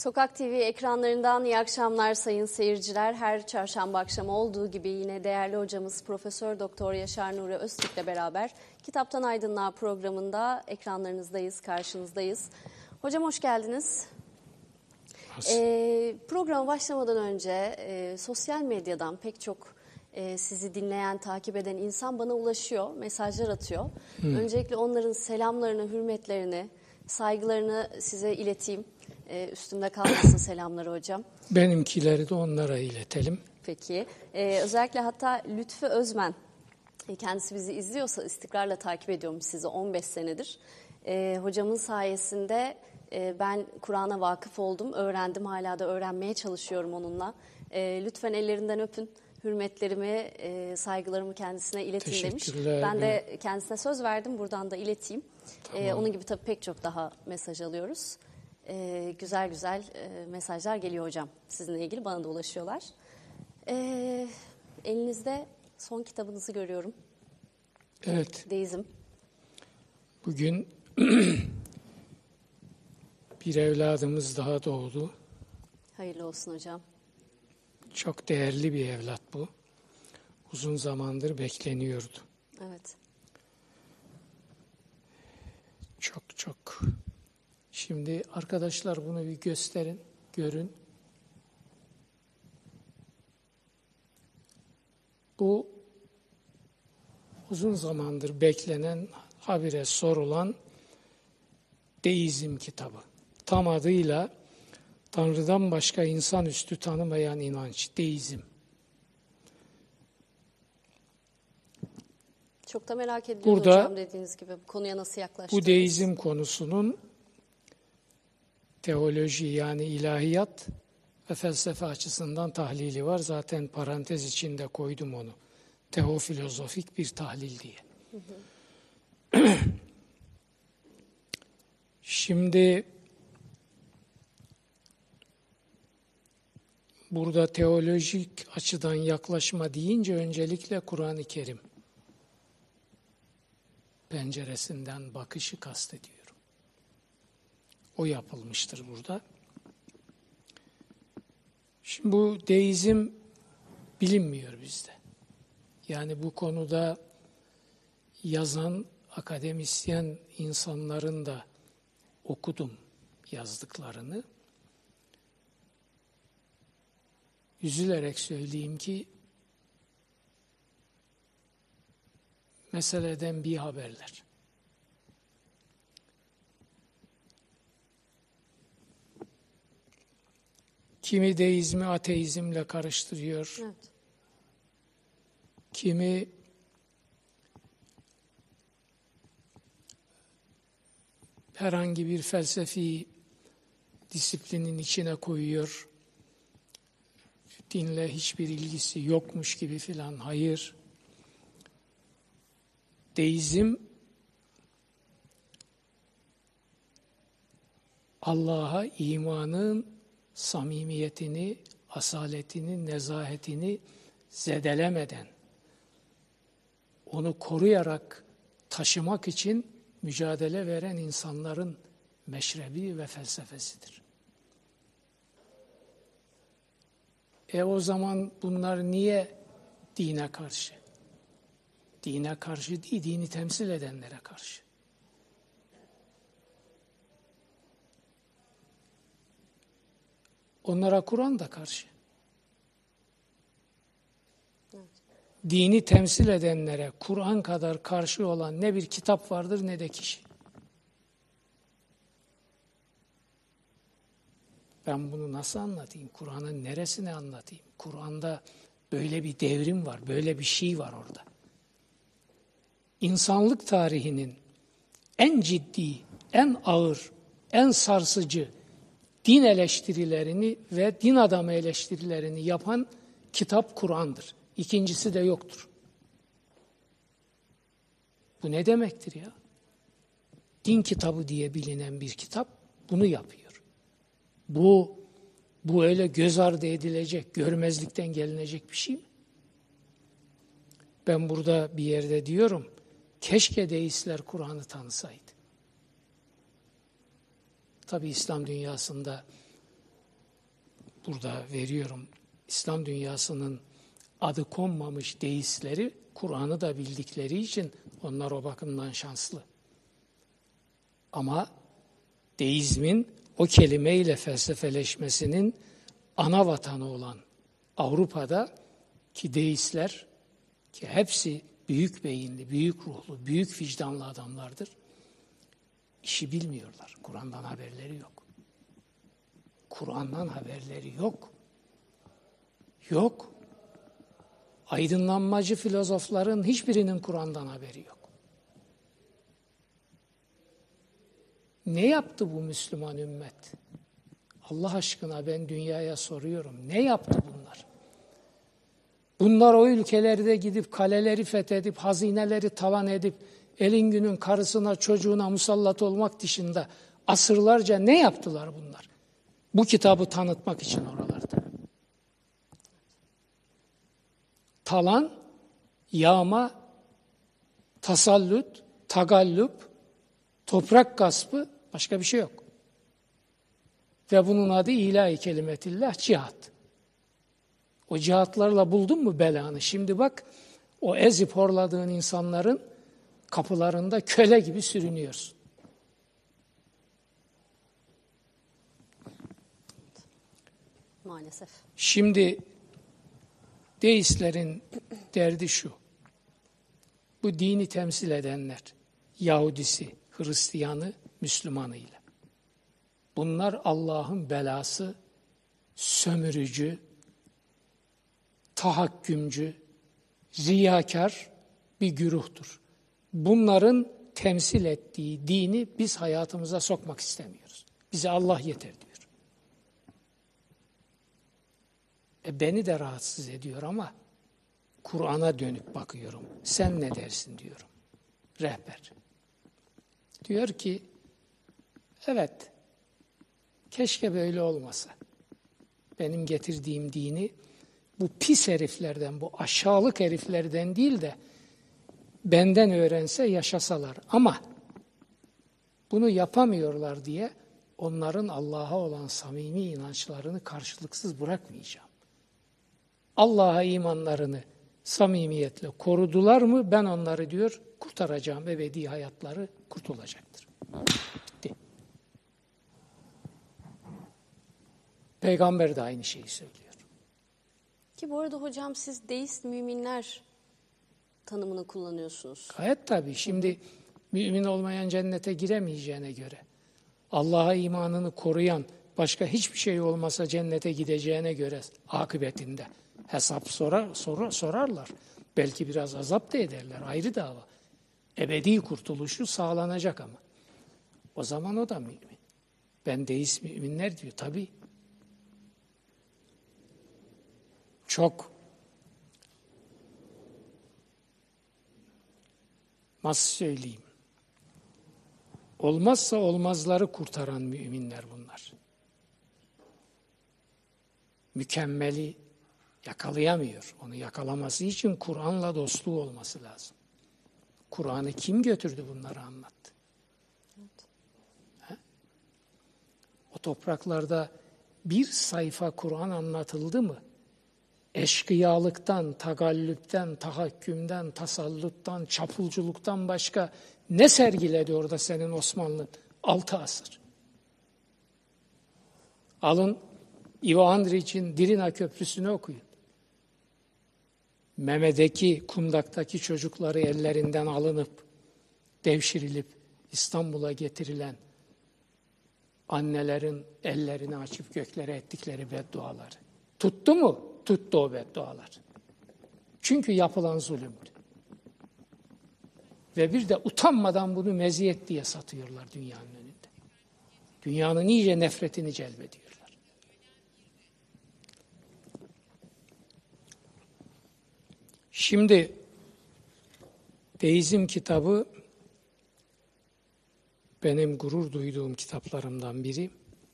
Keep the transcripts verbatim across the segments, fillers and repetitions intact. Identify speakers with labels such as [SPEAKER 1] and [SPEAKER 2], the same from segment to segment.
[SPEAKER 1] Sokak T V ekranlarından iyi akşamlar sayın seyirciler. Her çarşamba akşamı olduğu gibi yine değerli hocamız Profesör Doktor Yaşar Nuri Öztürk'le beraber Kitaptan Aydınlığa programında ekranlarınızdayız, karşınızdayız. Hocam hoş geldiniz. Ee, programa başlamadan önce e, sosyal medyadan pek çok e, sizi dinleyen, takip eden insan bana ulaşıyor, mesajlar atıyor. Hmm. Öncelikle onların selamlarını, hürmetlerini, saygılarını size ileteyim. Ee, üstümde kalmasın selamları hocam.
[SPEAKER 2] Benimkileri de onlara iletelim.
[SPEAKER 1] Peki. Ee, özellikle hatta Lütfü Özmen, kendisi bizi izliyorsa istikrarla takip ediyormuş sizi on beş senedir. Ee, hocamın sayesinde e, ben Kur'an'a vakıf oldum, öğrendim, hala da öğrenmeye çalışıyorum onunla. Ee, lütfen ellerinden öpün, hürmetlerimi, e, saygılarımı kendisine iletin demiş. Ben de kendisine söz verdim, buradan da ileteyim. Tamam. Ee, onun gibi tabii pek çok daha mesaj alıyoruz. Ee, güzel güzel e, mesajlar geliyor hocam. Sizinle ilgili bana da ulaşıyorlar. Ee, elinizde son kitabınızı görüyorum.
[SPEAKER 2] Evet.
[SPEAKER 1] Deizm.
[SPEAKER 2] Bugün bir evladımız daha doğdu.
[SPEAKER 1] Hayırlı olsun hocam.
[SPEAKER 2] Çok değerli bir evlat bu. Uzun zamandır bekleniyordu.
[SPEAKER 1] Evet.
[SPEAKER 2] Çok çok. Şimdi arkadaşlar bunu bir gösterin, görün. Bu uzun zamandır beklenen, habire sorulan Deizm kitabı. Tam adıyla Tanrı'dan başka insanüstü tanımayan inanç, Deizm.
[SPEAKER 1] Çok da merak ediliyor hocam dediğiniz gibi bu konuya nasıl yaklaştınız?
[SPEAKER 2] Bu Deizm konusunun teoloji yani ilahiyat ve felsefe açısından tahlili var. Zaten parantez içinde koydum onu. Teofilozofik bir tahlil diye. Hı hı. Şimdi burada teolojik açıdan yaklaşma deyince öncelikle Kur'an-ı Kerim penceresinden bakışı kastediyorum. O yapılmıştır burada. Şimdi bu deizm bilinmiyor bizde. Yani bu konuda yazan akademisyen insanların da okudum yazdıklarını. Üzülerek söyleyeyim ki meseleden bir haberler. Kimi deizmi ateizmle karıştırıyor. Evet. Kimi herhangi bir felsefi disiplinin içine koyuyor. Dinle hiçbir ilgisi yokmuş gibi filan. Hayır. Deizm Allah'a imanın samimiyetini, asaletini, nezahetini zedelemeden, onu koruyarak taşımak için mücadele veren insanların meşrebi ve felsefesidir. E o zaman bunlar niye dine karşı? Dine karşı değil, dini temsil edenlere karşı. Onlara Kur'an da karşı. Evet. Dini temsil edenlere Kur'an kadar karşı olan ne bir kitap vardır ne de kişi. Ben bunu nasıl anlatayım? Kur'an'ın neresini anlatayım? Kur'an'da böyle bir devrim var, böyle bir şey var orada. İnsanlık tarihinin en ciddi, en ağır, en sarsıcı din eleştirilerini ve din adamı eleştirilerini yapan kitap Kur'an'dır. İkincisi de yoktur. Bu ne demektir ya? Din kitabı diye bilinen bir kitap bunu yapıyor. Bu, bu öyle göz ardı edilecek, görmezlikten gelinecek bir şey mi? Ben burada bir yerde diyorum, keşke deistler Kur'an'ı tanısaydı. Tabii İslam dünyasında burada veriyorum. İslam dünyasının adı konmamış deistleri Kur'an'ı da bildikleri için onlar o bakımdan şanslı. Ama deizmin o kelimeyle felsefeleşmesinin ana vatanı olan Avrupa'da ki deistler ki hepsi büyük beyinli, büyük ruhlu, büyük vicdanlı adamlardır. İşi bilmiyorlar. Kur'an'dan haberleri yok. Kur'an'dan haberleri yok. Yok. Aydınlanmacı filozofların hiçbirinin Kur'an'dan haberi yok. Ne yaptı bu Müslüman ümmet? Allah aşkına ben dünyaya soruyorum. Ne yaptı bunlar? Bunlar o ülkelerde gidip kaleleri fethedip, hazineleri talan edip, elin günün karısına çocuğuna musallat olmak dışında asırlarca ne yaptılar bunlar? Bu kitabı tanıtmak için oralarda. Talan, yağma, tasallut, tagallup, toprak gaspı, başka bir şey yok. Ve bunun adı ilahi kelimetillah, cihat. O cihatlarla buldun mu belanı? Şimdi bak, o ezip horladığın insanların kapılarında köle gibi sürünüyorsun.
[SPEAKER 1] Maalesef.
[SPEAKER 2] Şimdi deistlerin derdi şu. Bu dini temsil edenler, Yahudisi, Hristiyanı, Müslümanıyla. Bunlar Allah'ın belası, sömürücü, tahakkümcü, riyakar bir güruhtur. Bunların temsil ettiği dini biz hayatımıza sokmak istemiyoruz. Bize Allah yeter diyor. E beni de rahatsız ediyor ama Kur'an'a dönüp bakıyorum. Sen ne dersin diyorum. Rehber. Diyor ki, evet, keşke böyle olmasa. Benim getirdiğim dini bu pis heriflerden, bu aşağılık heriflerden değil de benden öğrense yaşasalar. Ama bunu yapamıyorlar diye onların Allah'a olan samimi inançlarını karşılıksız bırakmayacağım. Allah'a imanlarını samimiyetle korudular mı ben onları diyor kurtaracağım, ebedi hayatları kurtulacaktır. Bitti. Peygamber de aynı şeyi söylüyor.
[SPEAKER 1] Ki bu arada hocam siz deist müminler tanımını kullanıyorsunuz.
[SPEAKER 2] Gayet tabii. Şimdi mümin olmayan cennete giremeyeceğine göre, Allah'a imanını koruyan, başka hiçbir şey olmasa cennete gideceğine göre akıbetinde hesap sorar, sorar, sorarlar. Belki biraz azap da ederler. Ayrı dava. Ebedi kurtuluşu sağlanacak ama. O zaman o da mümin. Ben deist müminler diyor. Tabii. Çok nasıl söyleyeyim? Olmazsa olmazları kurtaran müminler bunlar. Mükemmeli yakalayamıyor. Onu yakalaması için Kur'an'la dostluğu olması lazım. Kur'an'ı kim götürdü bunları anlattı? Evet. O topraklarda bir sayfa Kur'an anlatıldı mı? Eşkıyalıktan, tagallüpten, tahakkümden, tasalluttan, çapulculuktan başka ne sergiledi orada senin Osmanlı? Altı asır. Alın Ivo Andrić'in Drina Köprüsü'nü okuyun. Meme'deki, Kundak'taki çocukları ellerinden alınıp, devşirilip İstanbul'a getirilen annelerin ellerini açıp göklere ettikleri bedduaları. Tuttu mu? Tuttu o beddualar. Çünkü yapılan zulümdü. Ve bir de utanmadan bunu meziyet diye satıyorlar dünyanın önünde. Dünyanın iyice nefretini celbediyorlar. Şimdi Deizm kitabı benim gurur duyduğum kitaplarımdan biri.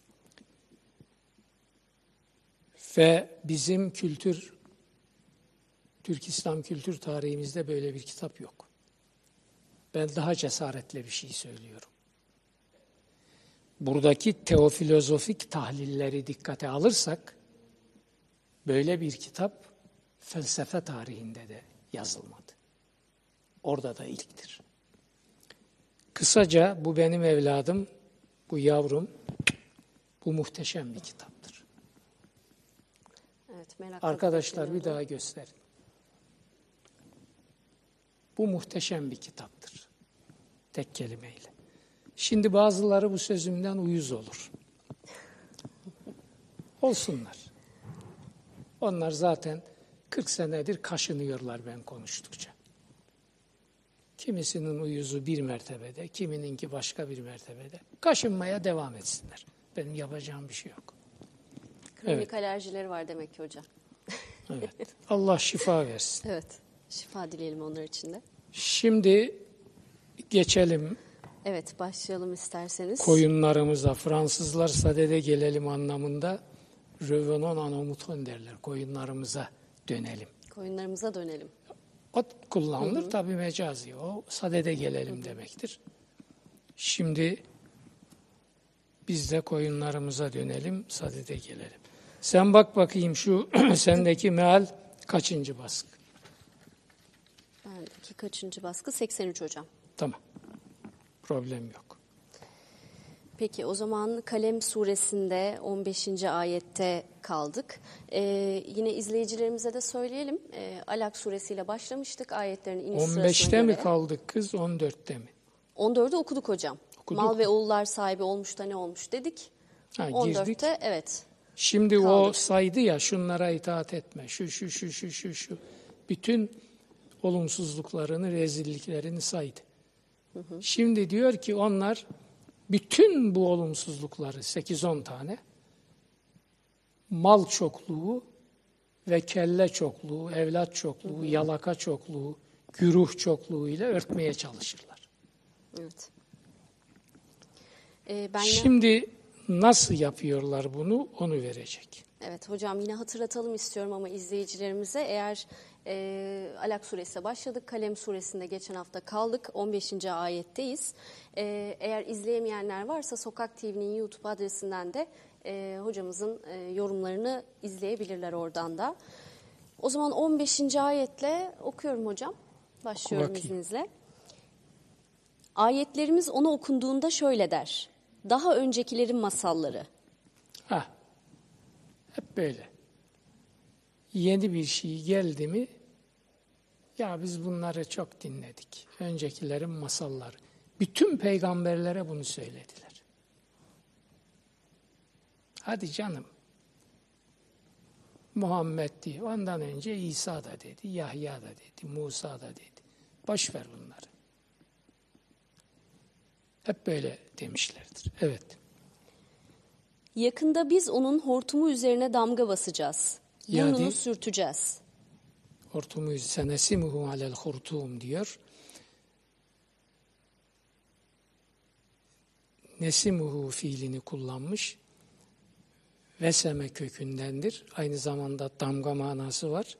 [SPEAKER 2] Ve bizim kültür, Türk İslam kültür tarihimizde böyle bir kitap yok. Ben daha cesaretle bir şey söylüyorum. Buradaki teofilozofik tahlilleri dikkate alırsak, Böyle bir kitap felsefe tarihinde de yazılmadı. Orada da ilktir. Kısaca bu benim evladım, bu yavrum, bu muhteşem bir kitaptır.
[SPEAKER 1] Evet, merakla
[SPEAKER 2] Arkadaşlar bir
[SPEAKER 1] bekliyorum.
[SPEAKER 2] daha gösterin. Bu muhteşem bir kitaptır. Tek kelimeyle. Şimdi bazıları bu sözümden uyuz olur. Olsunlar. Onlar zaten kırk senedir kaşınıyorlar ben konuştukça. Kimisinin uyuzu bir mertebede, kimininki başka bir mertebede. Kaşınmaya devam etsinler. Benim yapacağım bir şey yok.
[SPEAKER 1] Kronik
[SPEAKER 2] Evet.
[SPEAKER 1] alerjileri var demek ki hocam.
[SPEAKER 2] Evet. Allah şifa versin.
[SPEAKER 1] Evet. Şifa dileyelim onlar için de.
[SPEAKER 2] Şimdi geçelim
[SPEAKER 1] Evet, başlayalım isterseniz.
[SPEAKER 2] koyunlarımıza. Fransızlar sadede gelelim anlamında revenons à nos moutons derler. Koyunlarımıza dönelim.
[SPEAKER 1] Koyunlarımıza dönelim.
[SPEAKER 2] O kullanılır tabii mecazi. O sadede gelelim hı hı. demektir. Şimdi biz de koyunlarımıza dönelim, sadede gelelim. Sen bak bakayım şu sendeki meal kaçıncı baskı?
[SPEAKER 1] Bendeki kaçıncı baskı? seksen üç hocam.
[SPEAKER 2] Tamam. Problem yok.
[SPEAKER 1] Peki o zaman Kalem suresinde on beşinci ayette kaldık. Ee, yine izleyicilerimize de söyleyelim. Ee, Alak suresiyle başlamıştık ayetlerin iniş sırasına
[SPEAKER 2] on beşte
[SPEAKER 1] göre.
[SPEAKER 2] mi kaldık kız, on dörtte mi?
[SPEAKER 1] on dördü okuduk hocam.
[SPEAKER 2] Okuduk.
[SPEAKER 1] Mal ve oğullar sahibi olmuş da ne olmuş dedik.
[SPEAKER 2] Ha,
[SPEAKER 1] on dörtte
[SPEAKER 2] girdik.
[SPEAKER 1] evet.
[SPEAKER 2] Şimdi
[SPEAKER 1] kaldık.
[SPEAKER 2] o saydı ya şunlara itaat etme. Şu şu şu şu şu şu. Bütün olumsuzluklarını, rezilliklerini saydı. Hı hı. Şimdi diyor ki onlar bütün bu olumsuzlukları sekiz on tane mal çokluğu ve kelle çokluğu, evlat çokluğu, hı hı. yalaka çokluğu, güruh çokluğu ile örtmeye çalışırlar.
[SPEAKER 1] Evet. Ee, ben
[SPEAKER 2] Şimdi nasıl yapıyorlar bunu onu verecek.
[SPEAKER 1] Evet hocam yine hatırlatalım istiyorum ama izleyicilerimize eğer e, Alak suresiyle başladık. Kalem suresinde geçen hafta kaldık. on beşinci ayetteyiz. E, eğer izleyemeyenler varsa Sokak T V'nin YouTube adresinden de e, hocamızın e, yorumlarını izleyebilirler oradan da. O zaman on beşinci ayetle okuyorum hocam. Başlıyorum izninizle. Ayetlerimiz ona okunduğunda şöyle der. Daha öncekilerin masalları.
[SPEAKER 2] Hah. Hep böyle. Yeni bir şey geldi mi, ya biz bunları çok dinledik. Öncekilerin masalları. Bütün peygamberlere bunu söylediler. Hadi canım. Muhammed diye, ondan önce İsa da dedi, Yahya da dedi, Musa da dedi. Boş ver bunları. Hep böyle demişlerdir. Evet.
[SPEAKER 1] Yakında biz onun hortumu üzerine damga basacağız. Burnunu
[SPEAKER 2] Yani,
[SPEAKER 1] sürteceğiz.
[SPEAKER 2] Hortumu senesimuhu alel hurtum diyor. Nesimuhu fiilini kullanmış. Veseme kökündendir. Aynı zamanda damga manası var.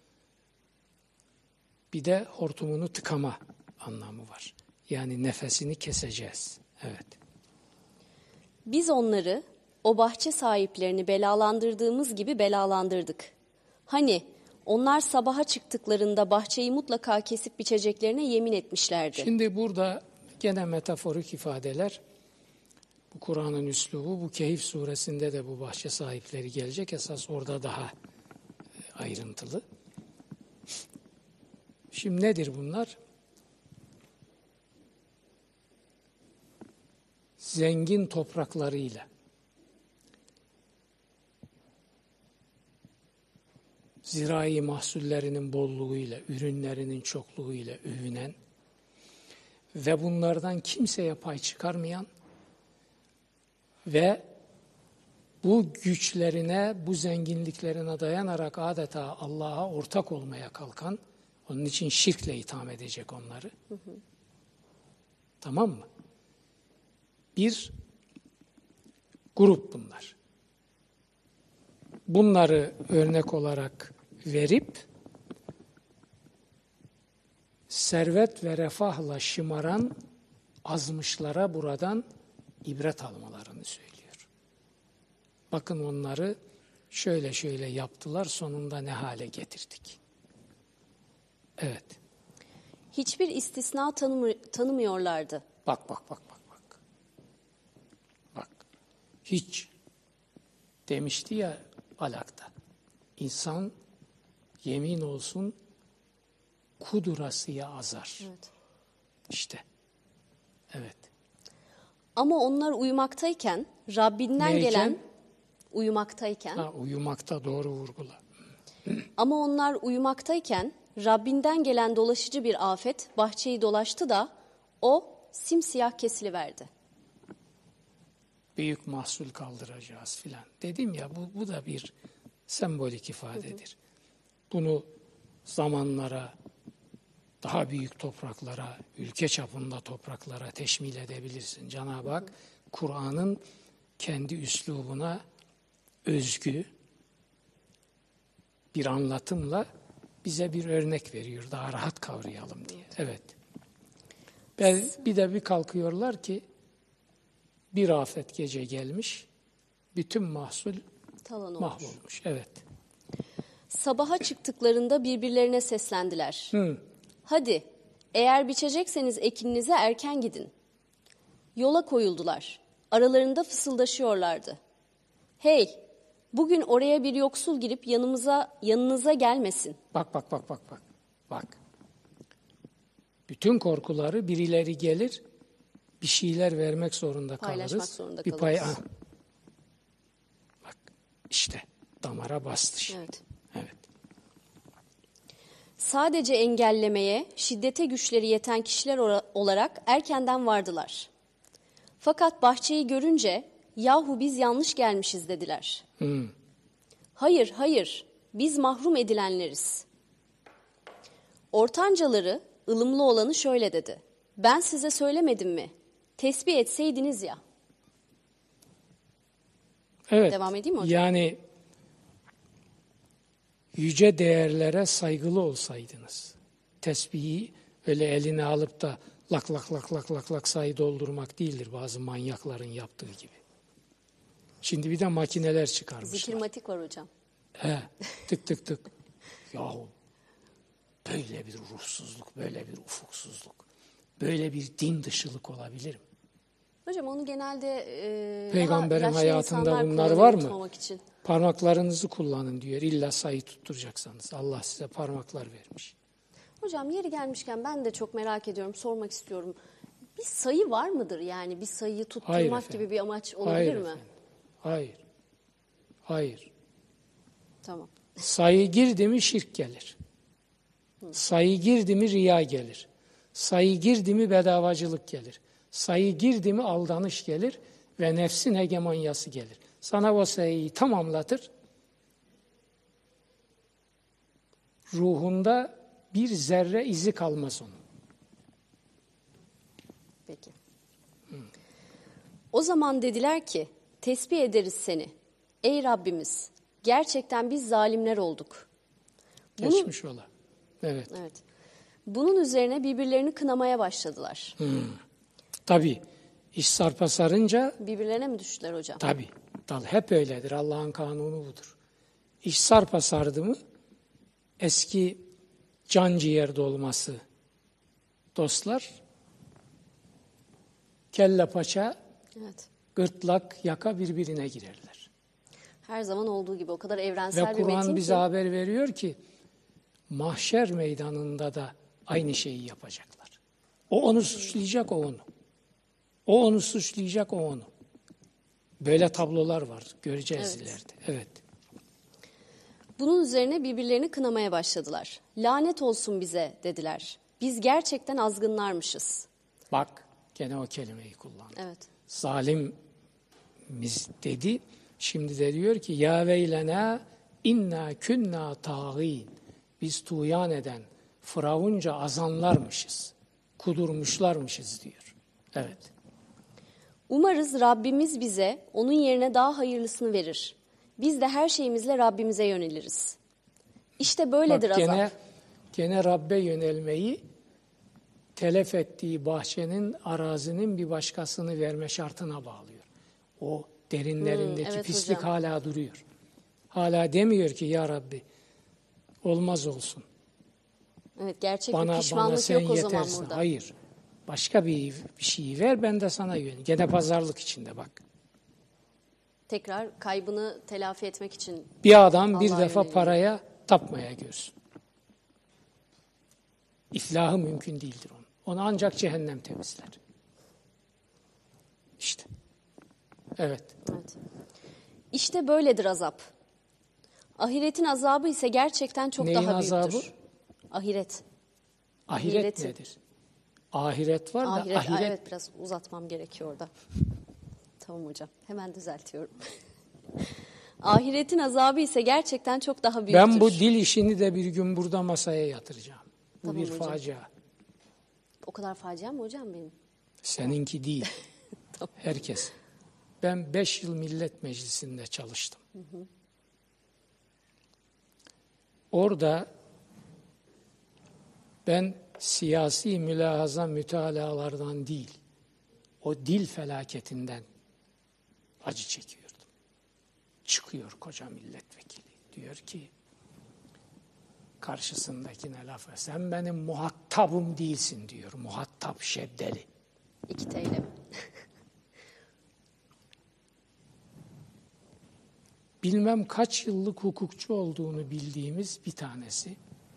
[SPEAKER 2] Bir de hortumunu tıkama anlamı var. Yani nefesini keseceğiz. Evet.
[SPEAKER 1] Biz onları, o bahçe sahiplerini belalandırdığımız gibi belalandırdık. Hani onlar sabaha çıktıklarında bahçeyi mutlaka kesip biçeceklerine yemin etmişlerdi.
[SPEAKER 2] Şimdi burada gene metaforik ifadeler. Bu Kur'an'ın üslubu, bu Kehf suresinde de bu bahçe sahipleri gelecek. Esas orada daha ayrıntılı. Şimdi nedir bunlar? Zengin topraklarıyla, zirai mahsullerinin bolluğuyla, ürünlerinin çokluğuyla övünen ve bunlardan kimseye pay çıkarmayan ve bu güçlerine, bu zenginliklerine dayanarak adeta Allah'a ortak olmaya kalkan, onun için şirkle itham edecek onları. Hı hı. Tamam mı? Bir grup bunlar. Bunları örnek olarak verip servet ve refahla şımaran azmışlara buradan ibret almalarını söylüyor. Bakın onları şöyle şöyle yaptılar, sonunda ne hale getirdik. Evet.
[SPEAKER 1] Hiçbir istisna tanımı, tanımıyorlardı.
[SPEAKER 2] Bak bak bak bak bak. Bak. Hiç demişti ya Balak'ta. İnsan yemin olsun kudurasıya azar.
[SPEAKER 1] Evet.
[SPEAKER 2] İşte. Evet.
[SPEAKER 1] Ama onlar uyumaktayken Rabbinden
[SPEAKER 2] Neyken?
[SPEAKER 1] gelen uyumaktayken
[SPEAKER 2] Ha, uyumakta doğru vurgula.
[SPEAKER 1] ama onlar uyumaktayken Rabbinden gelen dolaşıcı bir afet bahçeyi dolaştı da o simsiyah kesiliverdi.
[SPEAKER 2] Büyük mahsul kaldıracağız filan. Dedim ya bu, bu da bir sembolik ifadedir. Bunu zamanlara, daha büyük topraklara, ülke çapında topraklara teşmil edebilirsin. Cenab-ı Hak Kur'an'ın kendi üslubuna özgü bir anlatımla bize bir örnek veriyor. Daha rahat kavrayalım diye. Evet. Bir de bir kalkıyorlar ki bir afet gece gelmiş, bütün mahsul
[SPEAKER 1] Talan olmuş.
[SPEAKER 2] mahvolmuş. Evet.
[SPEAKER 1] Sabaha çıktıklarında birbirlerine seslendiler.
[SPEAKER 2] Hı.
[SPEAKER 1] Hadi eğer biçecekseniz ekininize erken gidin. Yola koyuldular. Aralarında fısıldaşıyorlardı. Hey, bugün oraya bir yoksul girip yanımıza yanınıza gelmesin.
[SPEAKER 2] Bak bak bak bak bak. Bak. Bütün korkuları birileri gelir, bir şeyler vermek zorunda
[SPEAKER 1] Paylaşmak
[SPEAKER 2] kalırız.
[SPEAKER 1] zorunda
[SPEAKER 2] bir pay
[SPEAKER 1] kalırız.
[SPEAKER 2] ah. Bak işte damara bastı şimdi.
[SPEAKER 1] Evet.
[SPEAKER 2] Evet.
[SPEAKER 1] Sadece engellemeye, şiddete güçleri yeten kişiler ora- olarak erkenden vardılar. Fakat bahçeyi görünce, yahu biz yanlış gelmişiz dediler.
[SPEAKER 2] Hı.
[SPEAKER 1] Hayır, hayır, biz mahrum edilenleriz. Ortancaları, ılımlı olanı şöyle dedi. Ben size söylemedim mi? Tesbih etseydiniz ya.
[SPEAKER 2] Evet.
[SPEAKER 1] Devam edeyim mi hocam?
[SPEAKER 2] Yani yüce değerlere saygılı olsaydınız. Tesbihi öyle eline alıp da lak lak lak lak lak lak sayı doldurmak değildir bazı manyakların yaptığı gibi. Şimdi bir de makineler çıkarmışlar.
[SPEAKER 1] Zikirmatik var hocam.
[SPEAKER 2] He, tık tık tık. Yahu böyle bir ruhsuzluk, böyle bir ufuksuzluk, böyle bir din dışılık olabilir mi?
[SPEAKER 1] Hocam onu genelde e,
[SPEAKER 2] Peygamberin
[SPEAKER 1] daha yaşlı
[SPEAKER 2] hayatında
[SPEAKER 1] insanlar
[SPEAKER 2] bunlar
[SPEAKER 1] kullanıyor
[SPEAKER 2] var mı?
[SPEAKER 1] unutmamak için.
[SPEAKER 2] Parmaklarınızı kullanın diyor. İlla sayı tutturacaksanız. Allah size parmaklar vermiş.
[SPEAKER 1] Hocam yeri gelmişken ben de çok merak ediyorum, sormak istiyorum. Bir sayı var mıdır yani? Bir sayıyı
[SPEAKER 2] Hayır
[SPEAKER 1] tutturmak
[SPEAKER 2] efendim.
[SPEAKER 1] gibi bir amaç olabilir
[SPEAKER 2] Hayır
[SPEAKER 1] mi?
[SPEAKER 2] efendim. Hayır. Hayır.
[SPEAKER 1] Tamam.
[SPEAKER 2] Sayı girdi mi şirk gelir. Sayı girdi mi riya gelir. Sayı girdi mi bedavacılık gelir. Sayı girdi mi aldanış gelir ve nefsin hegemonyası gelir. Sana o sayıyı tamamlatır. Ruhunda bir zerre izi kalmaz onun.
[SPEAKER 1] Peki. O zaman dediler ki, tesbih ederiz seni. Ey Rabbimiz, gerçekten biz zalimler olduk. Bunun,
[SPEAKER 2] Geçmiş ola. Evet.
[SPEAKER 1] evet. Bunun üzerine birbirlerini kınamaya başladılar.
[SPEAKER 2] Tabii. İş sarpa sarınca
[SPEAKER 1] Birbirlerine mi düştüler hocam?
[SPEAKER 2] tabii. Dal hep öyledir. Allah'ın kanunu budur. İş sarpa sardı mı eski can ciğer dolması dostlar kelle paça
[SPEAKER 1] Evet.
[SPEAKER 2] gırtlak yaka birbirine girerler.
[SPEAKER 1] Her zaman olduğu gibi o kadar evrensel
[SPEAKER 2] Ve
[SPEAKER 1] bir metin
[SPEAKER 2] Kur'an
[SPEAKER 1] ki.
[SPEAKER 2] bize haber veriyor ki mahşer meydanında da aynı şeyi yapacaklar. O onu suçlayacak, o onu. O onu suçlayacak, o onu. Böyle tablolar var. Göreceğiz
[SPEAKER 1] Evet.
[SPEAKER 2] ileride. Evet.
[SPEAKER 1] Bunun üzerine birbirlerini kınamaya başladılar. Lanet olsun bize dediler. Biz gerçekten azgınlarmışız.
[SPEAKER 2] Bak gene o kelimeyi kullandı.
[SPEAKER 1] Evet.
[SPEAKER 2] Zalimimiz dedi. Şimdi de diyor ki ya veylena inna kunna tağin. Biz tuğyan eden, firavunca azanlarmışız. Kudurmuşlarmışız diyor. Evet.
[SPEAKER 1] Umarız Rabbimiz bize onun yerine daha hayırlısını verir. Biz de her şeyimizle Rabbimize yöneliriz. İşte böyledir
[SPEAKER 2] Bak gene,
[SPEAKER 1] azap.
[SPEAKER 2] gene Rabbe yönelmeyi telef ettiği bahçenin, arazinin bir başkasını verme şartına bağlıyor. O derinlerindeki
[SPEAKER 1] Hmm, evet
[SPEAKER 2] pislik
[SPEAKER 1] hocam.
[SPEAKER 2] hala duruyor. Hala demiyor ki ya Rabbi olmaz olsun.
[SPEAKER 1] Evet, gerçek
[SPEAKER 2] Bana,
[SPEAKER 1] bir
[SPEAKER 2] bana
[SPEAKER 1] pişmanlık
[SPEAKER 2] sen
[SPEAKER 1] yok o zaman
[SPEAKER 2] yetersin.
[SPEAKER 1] burada.
[SPEAKER 2] Hayır. Başka bir, bir şeyi ver ben de sana yöneleyim. Gene pazarlık içinde bak.
[SPEAKER 1] Tekrar kaybını telafi etmek için
[SPEAKER 2] Bir adam bir
[SPEAKER 1] Allah'a
[SPEAKER 2] defa
[SPEAKER 1] yöneliyor.
[SPEAKER 2] paraya tapmaya görsün. İflahı mümkün değildir onun. Onu ancak cehennem temizler. İşte. Evet.
[SPEAKER 1] Evet. İşte böyledir azap. Ahiretin azabı ise gerçekten çok
[SPEAKER 2] Neyin
[SPEAKER 1] daha
[SPEAKER 2] azabı?
[SPEAKER 1] büyüktür. Ahiret.
[SPEAKER 2] Ahiret
[SPEAKER 1] Ahireti.
[SPEAKER 2] nedir? Ahiret var da
[SPEAKER 1] Ahiret,
[SPEAKER 2] ahiret,
[SPEAKER 1] Aa, evet, biraz uzatmam gerekiyor orada. Tamam hocam, hemen düzeltiyorum. Ahiretin azabı ise gerçekten çok daha büyüktür.
[SPEAKER 2] ben bu dil işini de bir gün burada masaya yatıracağım. Bu
[SPEAKER 1] Tamam
[SPEAKER 2] bir
[SPEAKER 1] hocam.
[SPEAKER 2] facia.
[SPEAKER 1] O kadar facia mı hocam benim?
[SPEAKER 2] Seninki değil.
[SPEAKER 1] Tamam.
[SPEAKER 2] Herkes. Ben beş yıl Millet Meclisi'nde çalıştım. Hı hı. Orada ben siyasi mülahaza mütalalardan değil, o dil felaketinden acı çekiyordum. Çıkıyor koca milletvekili. Diyor ki karşısındakine lafı, sen benim muhatabım değilsin diyor. Muhatap şeddeli.
[SPEAKER 1] İki T L.
[SPEAKER 2] Bilmem kaç yıllık hukukçu olduğunu bildiğimiz bir tanesi.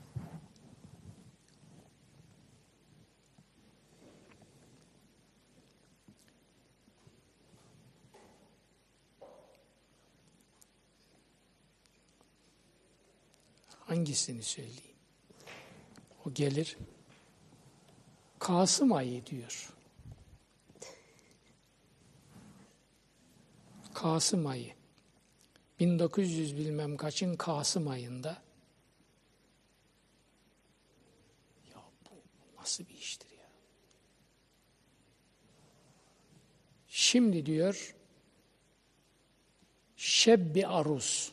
[SPEAKER 2] Hangisini söyleyeyim? O gelir, Kasım ayı diyor. Kasım ayı. bin dokuz yüz bilmem kaçın Kasım ayında. Ya bu nasıl bir iştir ya? Şimdi diyor, Şebbi Arus.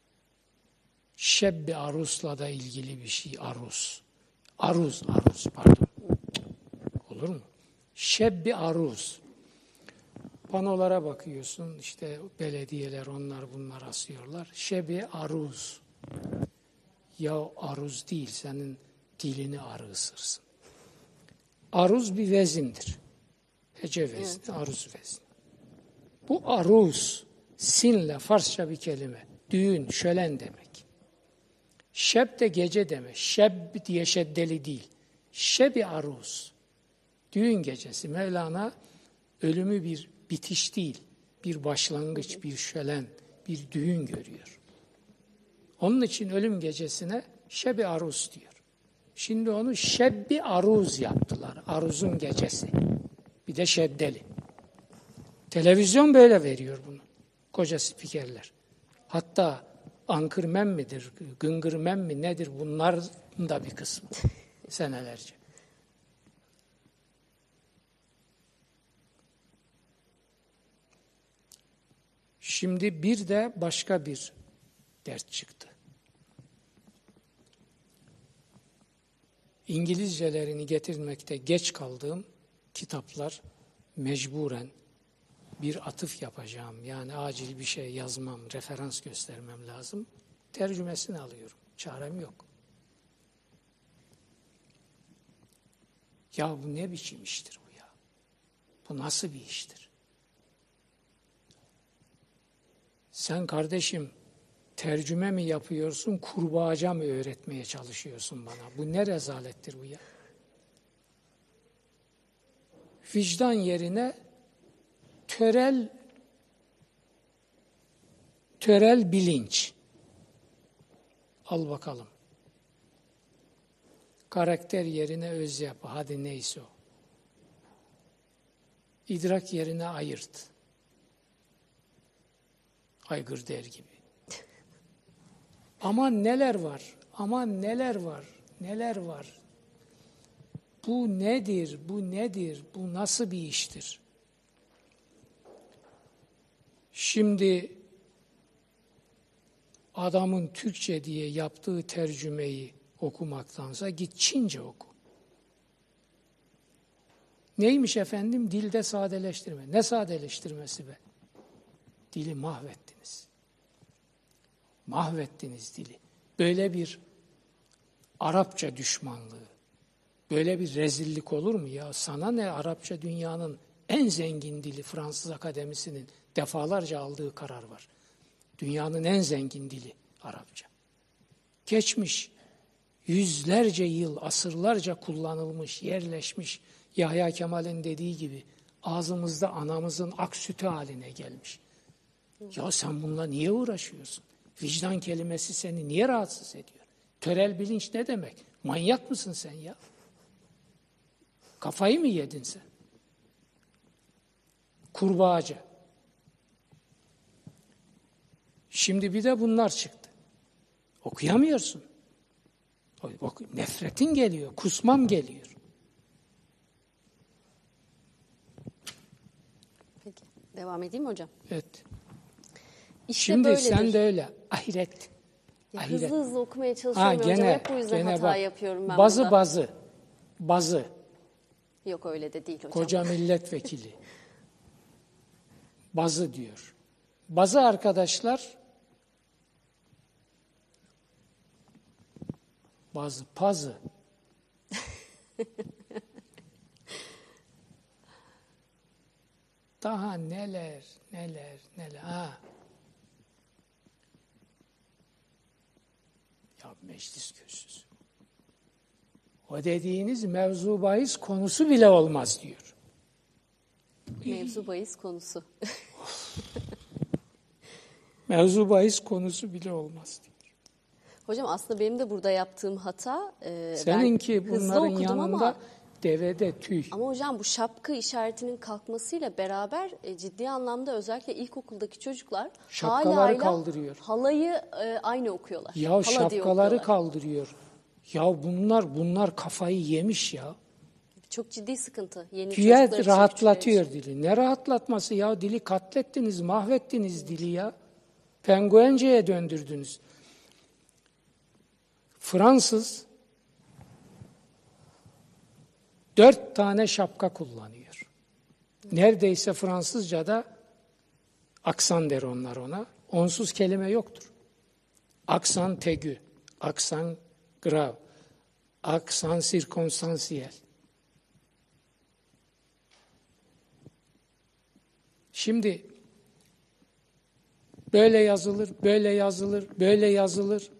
[SPEAKER 2] Şebbi Arus'la da ilgili bir şey, Arus. Aruz, Aruz pardon. Olur mu? Şebbi Aruz. Panolara bakıyorsun, işte belediyeler onlar bunlar asıyorlar. Şebbi Aruz. Ya aruz değil, senin dilini arı ısırsın. Aruz bir vezindir. Hece vezni, evet. Aruz vezni. Bu aruz, sinle Farsça bir kelime. Düğün, şölen demek. Şeb de gece demek. Şeb diye şeddeli değil. Şebi aruz. Düğün gecesi. Mevlana ölümü bir bitiş değil, bir başlangıç, bir şölen, bir düğün görüyor. Onun için ölüm gecesine Şebi Aruz diyor. Şimdi onu Şebbi Aruz yaptılar. Aruz'un gecesi. Bir de şeddeli. Televizyon böyle veriyor bunu. Koca spikerler. Hatta ankırmen midir, gıngırmen mi nedir bunlar da bir kısmı. Senelerce. Şimdi bir de başka bir dert çıktı. İngilizcelerini getirmekte geç kaldığım kitaplar mecburen bir atıf yapacağım. Yani acil bir şey yazmam, referans göstermem lazım. Tercümesini alıyorum. Çarem yok. Ya bu ne biçim iştir bu ya? Bu nasıl bir iştir? Sen kardeşim tercüme mi yapıyorsun, kurbağaca mı öğretmeye çalışıyorsun bana? Bu ne rezalettir bu ya? Vicdan yerine törel törel bilinç. Al bakalım. Karakter yerine öz yapı. Hadi neyse o. İdrak yerine ayırt. Aygır der gibi. Aman neler var, aman neler var, neler var. Bu nedir, bu nedir, bu nasıl bir iştir? Şimdi adamın Türkçe diye yaptığı tercümeyi okumaktansa git Çince oku. Neymiş efendim? Dilde sadeleştirme. Ne sadeleştirmesi be? Dili mahvettiniz. Mahvettiniz dili. Böyle bir Arapça düşmanlığı, böyle bir rezillik olur mu ya? Sana ne, Arapça dünyanın en zengin dili, Fransız Akademisi'nin defalarca aldığı karar var. Dünyanın en zengin dili Arapça. Geçmiş yüzlerce yıl, asırlarca kullanılmış, yerleşmiş, Yahya Kemal'in dediği gibi ağzımızda anamızın ak sütü haline gelmiş. Ya sen bununla niye uğraşıyorsun? Vicdan kelimesi seni niye rahatsız ediyor? Törel bilinç ne demek? Manyak mısın sen ya? Kafayı mı yedin sen? Kurbağaca. Şimdi bir de bunlar çıktı. Okuyamıyorsun. Nefretin geliyor, kusmam geliyor.
[SPEAKER 1] Peki, devam edeyim mi hocam?
[SPEAKER 2] Evet.
[SPEAKER 1] İşte
[SPEAKER 2] Şimdi
[SPEAKER 1] böyledir.
[SPEAKER 2] sen de öyle. Ahiret.
[SPEAKER 1] Ya
[SPEAKER 2] Ahiret.
[SPEAKER 1] hızlı hızlı okumaya
[SPEAKER 2] Ha,
[SPEAKER 1] çalışıyorum hocam.
[SPEAKER 2] gene,
[SPEAKER 1] Hep bu yüzden
[SPEAKER 2] gene
[SPEAKER 1] hata
[SPEAKER 2] bak,
[SPEAKER 1] yapıyorum ben
[SPEAKER 2] bazı
[SPEAKER 1] burada.
[SPEAKER 2] bazı, bazı,
[SPEAKER 1] Yok öyle de değil hocam.
[SPEAKER 2] koca milletvekili, bazı diyor. Bazı arkadaşlar, bazı, pazı. Daha neler, neler, neler. Ha. Ya meclis kürsüsü. O dediğiniz mevzu bahis konusu bile olmaz diyor.
[SPEAKER 1] Mevzu bahis konusu.
[SPEAKER 2] Mevzu bahis konusu bile olmaz diyor.
[SPEAKER 1] Hocam aslında benim de burada yaptığım hata, e,
[SPEAKER 2] Seninki
[SPEAKER 1] ben hızlı
[SPEAKER 2] bunların
[SPEAKER 1] okudum
[SPEAKER 2] yanında
[SPEAKER 1] ama,
[SPEAKER 2] devede tüy.
[SPEAKER 1] ama hocam bu şapka işaretinin kalkmasıyla beraber e, ciddi anlamda özellikle ilkokuldaki çocuklar
[SPEAKER 2] Şapkaları
[SPEAKER 1] hala
[SPEAKER 2] kaldırıyor.
[SPEAKER 1] halayı e, aynı okuyorlar.
[SPEAKER 2] Ya
[SPEAKER 1] Hala diye
[SPEAKER 2] şapkaları
[SPEAKER 1] okuyorlar.
[SPEAKER 2] kaldırıyor. Ya bunlar bunlar kafayı yemiş ya.
[SPEAKER 1] Çok ciddi sıkıntı. Yeni
[SPEAKER 2] Tüye
[SPEAKER 1] çocuklar için,
[SPEAKER 2] rahatlatıyor
[SPEAKER 1] küçükler için.
[SPEAKER 2] dili. Ne rahatlatması ya? Dili katlettiniz, mahvettiniz dili ya. Penguenceye döndürdünüz. Fransız dört tane şapka kullanıyor. Neredeyse Fransızca'da aksan der onlar ona. Onsuz kelime yoktur. Aksan tegü, aksan grav, aksan sirkonsansiyel. Şimdi böyle yazılır, böyle yazılır, böyle yazılır.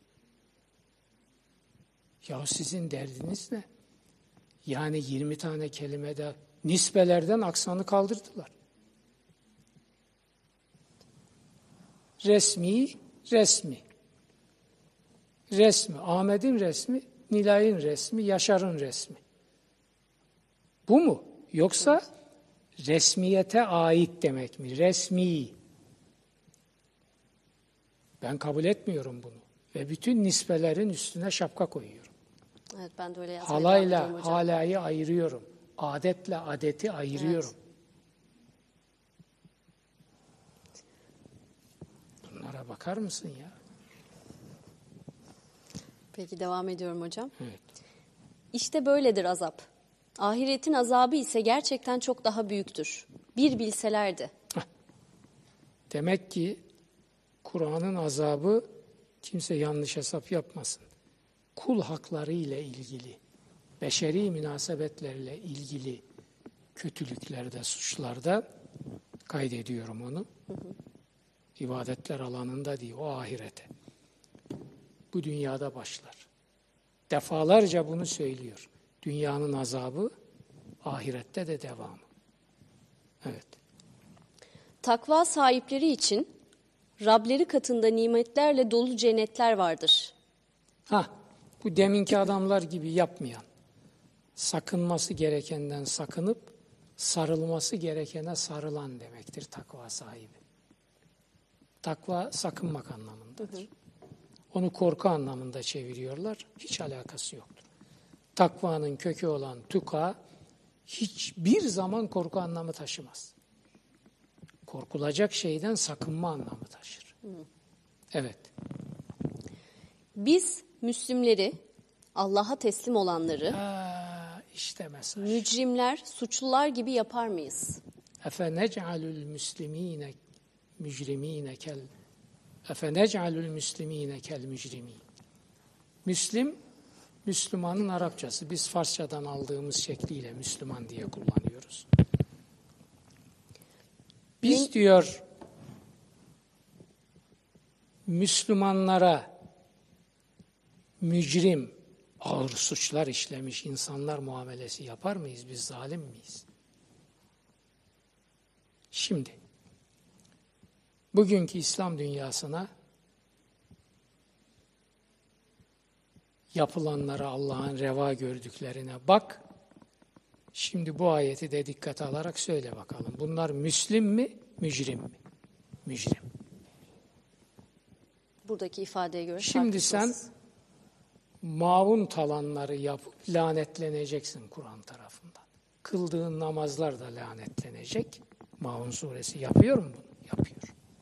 [SPEAKER 2] Ya sizin derdiniz ne? Yani yirmi tane kelimede nisbelerden aksanı kaldırdılar. Resmi, resmi. Resmi, Ahmet'in resmi, Nilay'ın resmi, Yaşar'ın resmi. Bu mu? Yoksa resmiyete ait demek mi? Resmi. Ben kabul etmiyorum bunu. Ve bütün nispelerin üstüne şapka koyuyorum.
[SPEAKER 1] Evet, ben de öyle yazmaya devam
[SPEAKER 2] Halayla
[SPEAKER 1] ediyorum hocam.
[SPEAKER 2] halayı ayırıyorum. Adetle adeti ayırıyorum. Evet. Bunlara bakar mısın ya?
[SPEAKER 1] Peki devam ediyorum hocam.
[SPEAKER 2] Evet.
[SPEAKER 1] İşte böyledir azap. Ahiretin azabı ise gerçekten çok daha büyüktür. Bir bilselerdi.
[SPEAKER 2] Demek ki Kur'an'ın azabı, kimse yanlış hesap yapmasın, kul hakları ile ilgili, beşeri münasebetlerle ilgili kötülüklerde, suçlarda kaydediyorum onu. Hı hı. İbadetler alanında değil, o ahirete. Bu dünyada başlar. Defalarca bunu söylüyor. Dünyanın azabı, ahirette de devamı. Evet.
[SPEAKER 1] Takva sahipleri için Rableri katında nimetlerle dolu cennetler vardır.
[SPEAKER 2] Ha, bu deminki adamlar gibi yapmayan, sakınması gerekenden sakınıp sarılması gerekene sarılan demektir takva sahibi. Takva sakınmak anlamındadır. Hı hı. Onu korku anlamında çeviriyorlar. Hiç alakası yoktur. Takvanın kökü olan tuka hiçbir zaman korku anlamı taşımaz. Korkulacak şeyden sakınma anlamı taşır. Hı. Evet.
[SPEAKER 1] Biz Müslümleri, Allah'a teslim olanları,
[SPEAKER 2] Ha, işte mesaj.
[SPEAKER 1] mücrimler, suçlular gibi yapar mıyız?
[SPEAKER 2] Efe nec'alul müslimine mücrimine kel Efenec'alul müslimine kel mücrimin. Müslim, Müslümanın Arapçası. Biz Farsçadan aldığımız şekliyle Müslüman diye kullanıyoruz. Biz diyor Müslümanlara mücrim, ağır suçlar işlemiş insanlar muamelesi yapar mıyız? Biz zalim miyiz? Şimdi, bugünkü İslam dünyasına yapılanlara Allah'ın reva gördüklerine bak. Şimdi bu ayeti de dikkate alarak söyle bakalım. Bunlar Müslim mi, mücrim mi? Mücrim.
[SPEAKER 1] Buradaki ifadeye göre
[SPEAKER 2] Şimdi sen
[SPEAKER 1] tartışmasız.
[SPEAKER 2] maun talanları yapıp lanetleneceksin Kur'an tarafından. Kıldığın namazlar da lanetlenecek. Maun suresi yapıyor mu bunu? Yapıyor.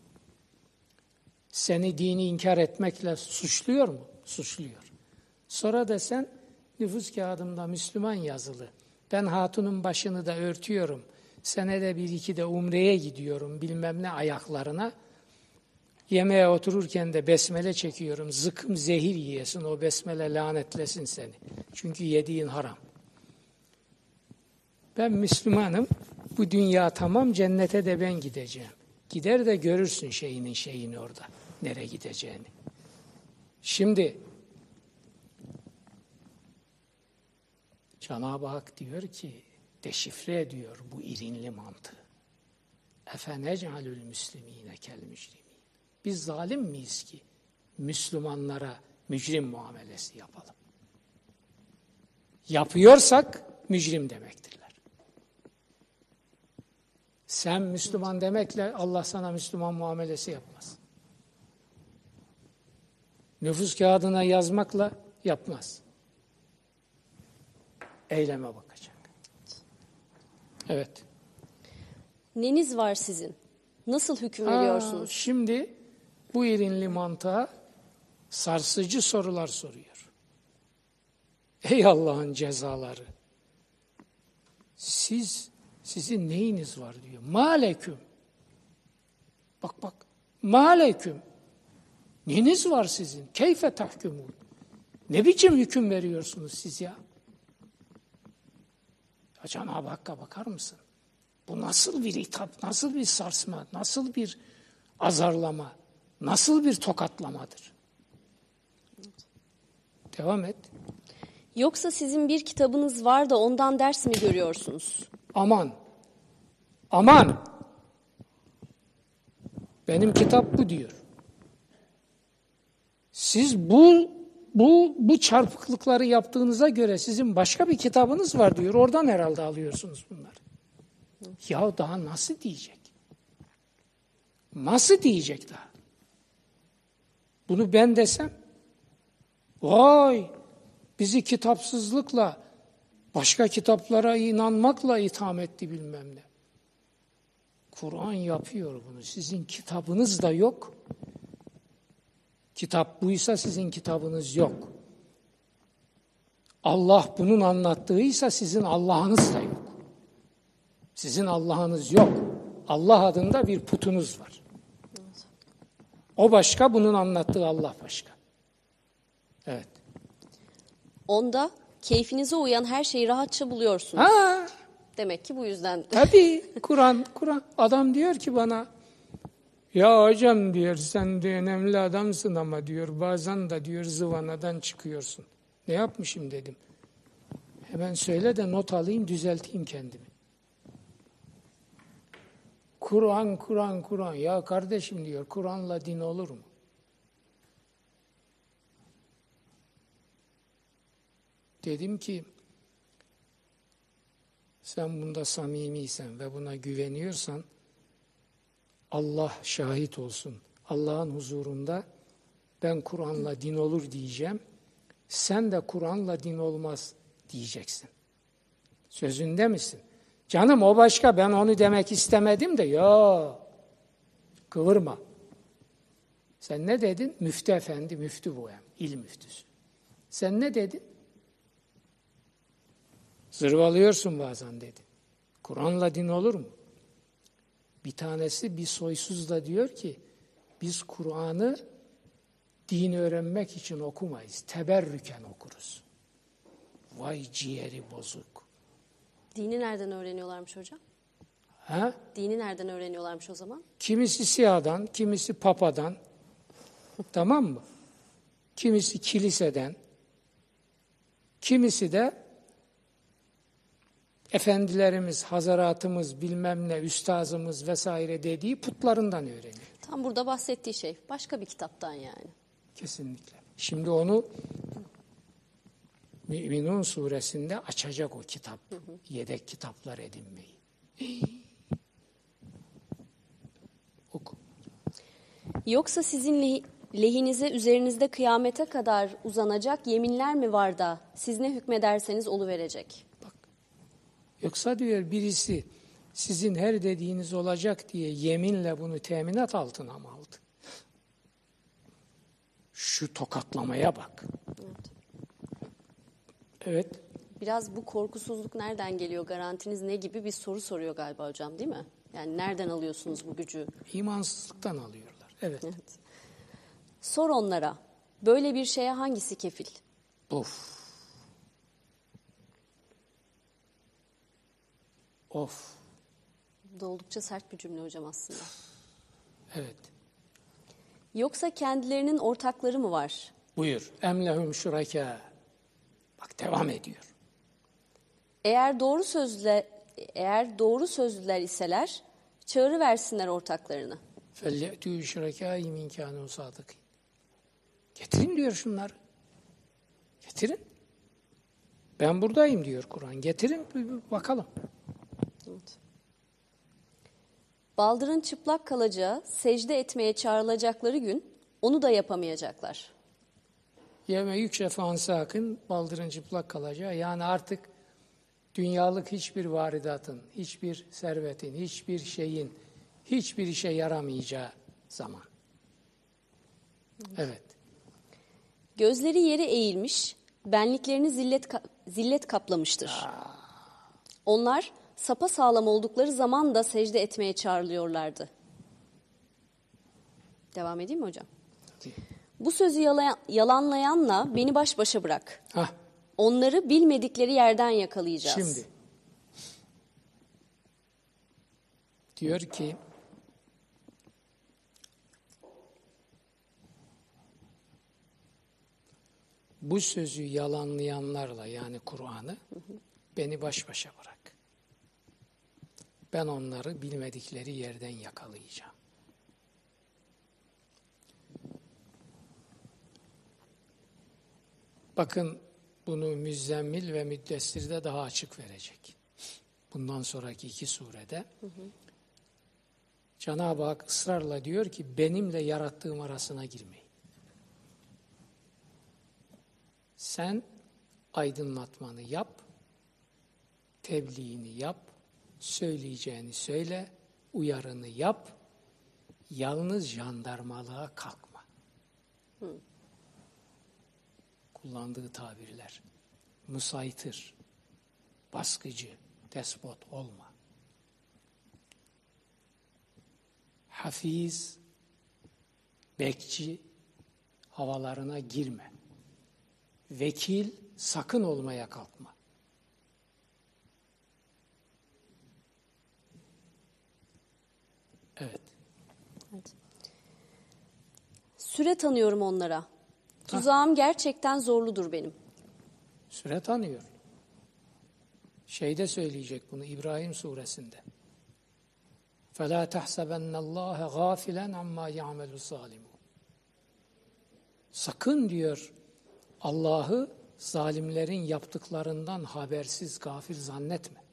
[SPEAKER 2] Seni dini inkar etmekle suçluyor mu? Suçluyor. Sonra da sen nüfus kağıdımda Müslüman yazılı. Ben hatunun başını da örtüyorum. Senede bir iki de umreye gidiyorum bilmem ne ayaklarına. Yemeğe otururken de besmele çekiyorum. Zıkkım zehir yiyesin, o besmele lanetlesin seni. Çünkü yediğin haram. Ben Müslümanım. Bu dünya tamam, cennete de ben gideceğim. Gider de görürsün şeyinin şeyini orada. Nereye gideceğini. Şimdi Cenab-ı Hak diyor ki, deşifre ediyor bu irinli mantığı. Efenec'alül müslimine kel mücrimin. Biz zalim miyiz ki Müslümanlara mücrim muamelesi yapalım? Yapıyorsak mücrim demektirler. Sen Müslüman demekle Allah sana Müslüman muamelesi yapmaz. Nüfus kağıdına yazmakla yapmaz. Eyleme bakacak. Evet.
[SPEAKER 1] Neniz var sizin? Nasıl hüküm
[SPEAKER 2] Aa,
[SPEAKER 1] veriyorsunuz?
[SPEAKER 2] şimdi bu irinli mantığa sarsıcı sorular soruyor. Ey Allah'ın cezaları! Siz, sizin neyiniz var diyor. Maleküm. Bak bak. Maleküm. Neyiniz var sizin? Keyfe tahkumun. Ne biçim hüküm veriyorsunuz siz ya? Ya Cenab-ı Hakk'a bakar mısın? Bu nasıl bir hitap, nasıl bir sarsma, nasıl bir azarlama, nasıl bir tokatlamadır? Devam et.
[SPEAKER 1] Yoksa sizin bir kitabınız var da ondan ders mi görüyorsunuz?
[SPEAKER 2] Aman, aman. Benim kitap bu diyor. Siz bu bu bu çarpıklıkları yaptığınıza göre sizin başka bir kitabınız var diyor. Oradan herhalde alıyorsunuz bunları. Ya daha nasıl diyecek? Nasıl diyecek daha? Bunu ben desem, vay bizi kitapsızlıkla, başka kitaplara inanmakla itham etti bilmem ne. Kur'an yapıyor bunu. Sizin kitabınız da yok. Kitap buysa sizin kitabınız yok. Allah bunun anlattığıysa sizin Allah'ınız da yok. Sizin Allah'ınız yok. Allah adında bir putunuz var. O başka, bunun anlattığı Allah başka. Evet.
[SPEAKER 1] Onda keyfinize uyan her şeyi rahatça buluyorsunuz.
[SPEAKER 2] Ha,
[SPEAKER 1] Demek ki bu yüzden.
[SPEAKER 2] tabii Kur'an, Kur'an. Adam diyor ki bana, ya hocam diyor, sen de önemli adamsın ama diyor, bazen de diyor zıvanadan çıkıyorsun. Ne yapmışım dedim. Hemen söyle de not alayım, düzelteyim kendimi. Kur'an, Kur'an, Kur'an. Ya kardeşim diyor, Kur'an'la din olur mu? Dedim ki, sen bunda samimiysen ve buna güveniyorsan, Allah şahit olsun. Allah'ın huzurunda ben Kur'an'la din olur diyeceğim. Sen de Kur'an'la din olmaz diyeceksin. Sözünde misin? Canım o başka, ben onu demek istemedim de ya kıvırma. Sen ne dedin? Müftü efendi, müftü bu hem, il müftüsü. Sen ne dedin? Zırvalıyorsun bazen dedin. Kur'an'la din olur mu? Bir tanesi bir soysuz da diyor ki, Biz Kur'an'ı din öğrenmek için okumayız. Teberrüken okuruz. Vay ciğeri bozuk.
[SPEAKER 1] Dini nereden öğreniyorlarmış hocam?
[SPEAKER 2] Ha?
[SPEAKER 1] Dini nereden öğreniyorlarmış o zaman?
[SPEAKER 2] Kimisi siyadan, kimisi papadan. Tamam mı? Kimisi kiliseden. Kimisi de efendilerimiz, hazaratımız, bilmem ne, üstazımız vesaire dediği putlarından öğreniyor.
[SPEAKER 1] Tam burada bahsettiği şey. Başka bir kitaptan yani.
[SPEAKER 2] Kesinlikle. Şimdi onu Mü'minun suresinde açacak o kitap. Hı hı. Yedek kitaplar edinmeyi. Oku.
[SPEAKER 1] Yoksa sizin leh- lehinize üzerinizde kıyamete kadar uzanacak yeminler mi var da siz ne hükmederseniz oluverecek?
[SPEAKER 2] Bak. Yoksa diyor birisi sizin her dediğiniz olacak diye yeminle bunu teminat altına mı aldı? Şu tokatlamaya bak.
[SPEAKER 1] Evet.
[SPEAKER 2] Evet.
[SPEAKER 1] Biraz bu korkusuzluk nereden geliyor, garantiniz ne gibi bir soru soruyor galiba hocam, değil mi? Yani nereden alıyorsunuz bu gücü?
[SPEAKER 2] İmansızlıktan alıyorlar. Evet.
[SPEAKER 1] Evet. Sor onlara, böyle bir şeye hangisi kefil?
[SPEAKER 2] Of. Of.
[SPEAKER 1] Bu da oldukça sert bir cümle hocam aslında.
[SPEAKER 2] Evet.
[SPEAKER 1] Yoksa kendilerinin ortakları mı var?
[SPEAKER 2] Buyur. Emlehum şuraka. Bak devam ediyor.
[SPEAKER 1] Eğer doğru sözlüler, eğer doğru sözlüler iseler çağırı versinler ortaklarını.
[SPEAKER 2] Felye'tû şurakâi min kânû sâdıkîn. Getirin diyor şunları. Getirin. Ben buradayım diyor Kur'an. Getirin bakalım.
[SPEAKER 1] Evet. Baldırın çıplak kalacağı, secde etmeye çağrılacakları gün onu da yapamayacaklar.
[SPEAKER 2] Yevme yükşefe an sâkın, baldırın çıplak kalacağı. Yani artık dünyalık hiçbir varidatın, hiçbir servetin, hiçbir şeyin, hiçbir işe yaramayacağı zaman. Evet.
[SPEAKER 1] Gözleri yere eğilmiş, benliklerini zillet ka- zillet kaplamıştır.
[SPEAKER 2] Aa.
[SPEAKER 1] Onlar sapasağlam oldukları zaman da secde etmeye çağrılıyorlardı. Devam edeyim mi hocam? Bu sözü yalayan, yalanlayanla beni baş başa bırak.
[SPEAKER 2] Hah.
[SPEAKER 1] Onları bilmedikleri yerden yakalayacağız.
[SPEAKER 2] Şimdi diyor ki bu sözü yalanlayanlarla yani Kur'an'ı beni baş başa bırak. Ben onları bilmedikleri yerden yakalayacağım. Bakın bunu Müzzemmil ve Müddessir'de daha açık verecek. Bundan sonraki iki surede hı hı. Cenab-ı Hak ısrarla diyor ki benimle yarattığım arasına girmeyin. Sen aydınlatmanı yap, tebliğini yap, söyleyeceğini söyle, uyarını yap, yalnız jandarmalığa kalkma. Hı. Kullandığı tabirler, musaytır, baskıcı, despot olma. Hafiz, bekçi havalarına girme. Vekil sakın olmaya kalkma. Evet.
[SPEAKER 1] Evet. Süre tanıyorum onlara. Tuzağım ha. gerçekten zorludur benim.
[SPEAKER 2] Süre tanıyor. Şeyde söyleyecek bunu İbrahim suresinde. فَلَا تَحْسَبَنَّ اللّٰهَ غَافِلًا عَمَّا يَعْمَلُ الظَّالِمُونَ. Sakın diyor Allah'ı zalimlerin yaptıklarından habersiz, gafil zannetme.